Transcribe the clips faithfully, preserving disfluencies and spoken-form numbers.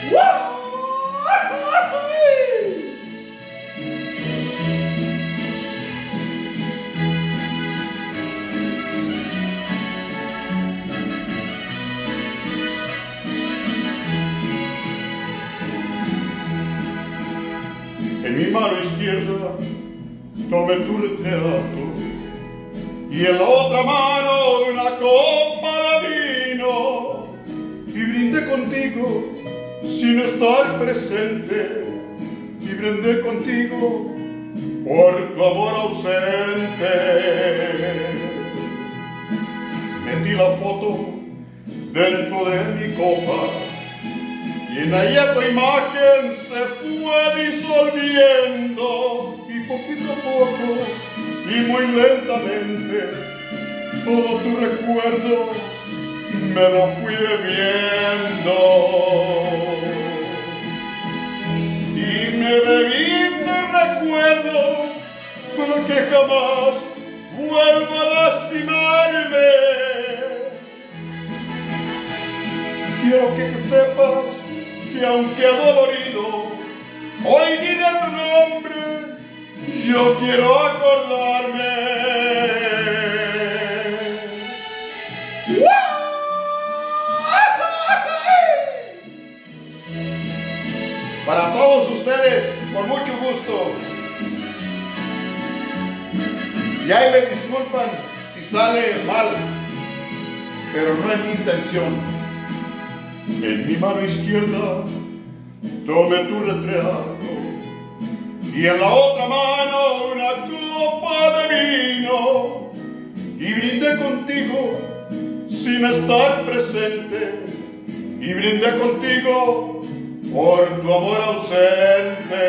En mi mano izquierda tomé tu retrato y en la otra mano una copa de vino y brindé contigo sin estar presente y brindé contigo por tu amor ausente. Metí la foto dentro de mi copa y en ella tu imagen se fue disolviendo y poquito a poco y muy lentamente todo tu recuerdo me lo fui bebiendo y me bebí tu recuerdo para que jamás vuelva a lastimarme. Quiero que sepas que aunque adolorido hoy ni de tu nombre yo quiero acordarme. Para todos ustedes, con mucho gusto. Y ahí me disculpan si sale mal, pero no es mi intención. En mi mano izquierda tomé tu retrato y en la otra mano una copa de vino y brindé contigo sin estar presente y brindé contigo por tu amor ausente.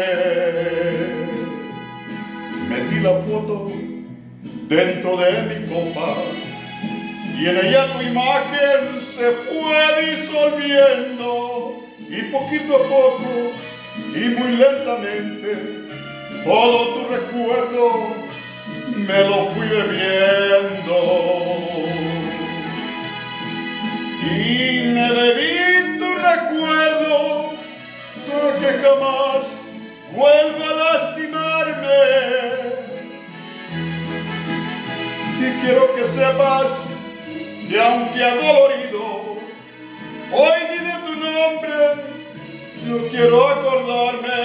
Metí la foto dentro de mi copa y en ella tu imagen se fue disolviendo y poquito a poco y muy lentamente todo tu recuerdo me lo fui bebiendo y me bebí tu recuerdo para que jamás vuelva a lastimarme. Y quiero que sepas que aunque adolorido hoy ni de tu nombre yo quiero acordarme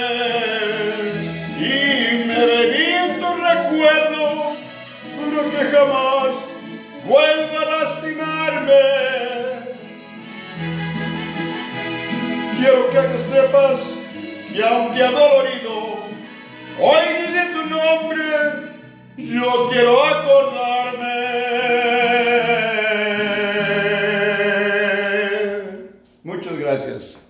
y me bebí tu recuerdo pero que jamás vuelva a lastimarme. Quiero que sepas que aunque adolorido hoy ni de tu nombre yo quiero acordarme. Muchas gracias.